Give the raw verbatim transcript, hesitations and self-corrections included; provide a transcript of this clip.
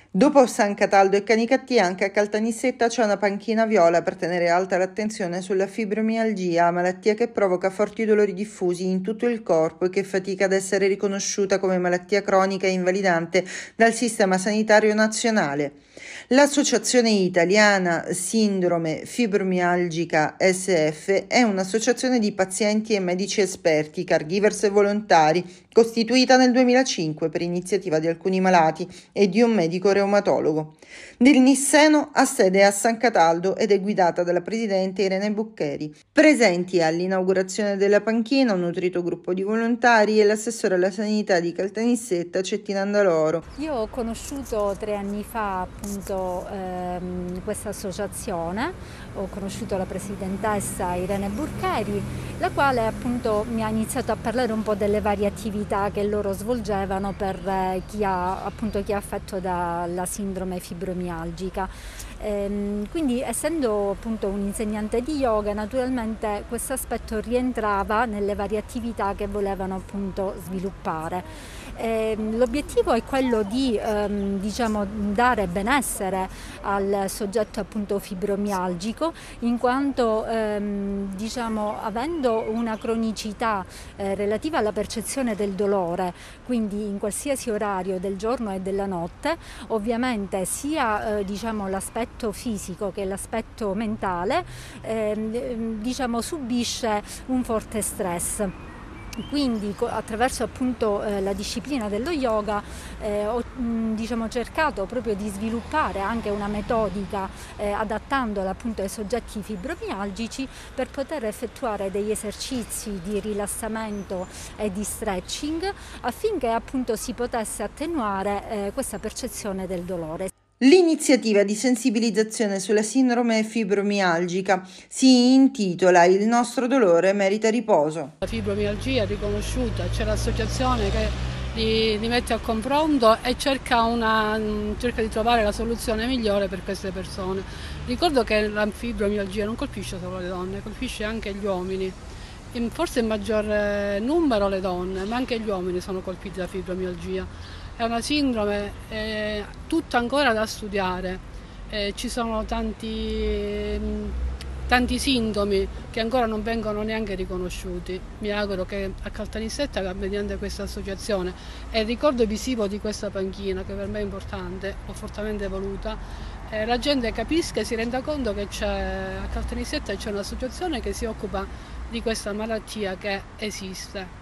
Dopo San Cataldo e Canicattì, anche a Caltanissetta c'è una panchina viola per tenere alta l'attenzione sulla fibromialgia, malattia che provoca forti dolori diffusi in tutto il corpo e che fatica ad essere riconosciuta come malattia cronica e invalidante dal Sistema Sanitario Nazionale. L'Associazione Italiana Sindrome Fibromialgica S F è un'associazione di pazienti e medici esperti, caregivers e volontari, costituita nel duemilacinque per iniziativa di alcuni malati e di un medico reumatologo. Nel Nisseno ha sede a San Cataldo ed è guidata dalla presidente Irene Buccheri. Presenti all'inaugurazione della panchina un nutrito gruppo di volontari e l'assessore alla sanità di Caltanissetta Cettina Andaloro. Io ho conosciuto tre anni fa appunto ehm, questa associazione, ho conosciuto la presidentessa Irene Buccheri, la quale appunto mi ha iniziato a parlare un po' delle varie attività che loro svolgevano per eh, chi ha appunto chi è affetto dalla sindrome fibromialgica. Ehm, quindi essendo appunto un insegnante di yoga, naturalmente questo aspetto rientrava nelle varie attività che volevano appunto sviluppare. L'obiettivo è quello di ehm, diciamo, dare benessere al soggetto appunto fibromialgico, in quanto ehm, diciamo, avendo una cronicità eh, relativa alla percezione del dolore, quindi in qualsiasi orario del giorno e della notte, ovviamente sia eh, diciamo, l'aspetto fisico che l'aspetto mentale ehm, diciamo, subisce un forte stress. Quindi attraverso appunto eh, la disciplina dello yoga eh, ho mh, diciamo, cercato proprio di sviluppare anche una metodica eh, adattandola appunto ai soggetti fibromialgici per poter effettuare degli esercizi di rilassamento e di stretching affinché appunto si potesse attenuare eh, questa percezione del dolore. L'iniziativa di sensibilizzazione sulla sindrome fibromialgica si intitola Il nostro dolore merita riposo. La fibromialgia è riconosciuta, c'è l'associazione che li, li mette a confronto e cerca, una, cerca di trovare la soluzione migliore per queste persone. Ricordo che la fibromialgia non colpisce solo le donne, colpisce anche gli uomini. In, forse in maggior numero le donne, ma anche gli uomini sono colpiti da fibromialgia. È una sindrome eh, tutta ancora da studiare, eh, ci sono tanti, tanti sintomi che ancora non vengono neanche riconosciuti. Mi auguro che a Caltanissetta, mediante questa associazione e il ricordo visivo di questa panchina, che per me è importante, l'ho fortemente voluta, eh, la gente capisca e si renda conto che c'è, a Caltanissetta c'è un'associazione che si occupa di questa malattia che esiste.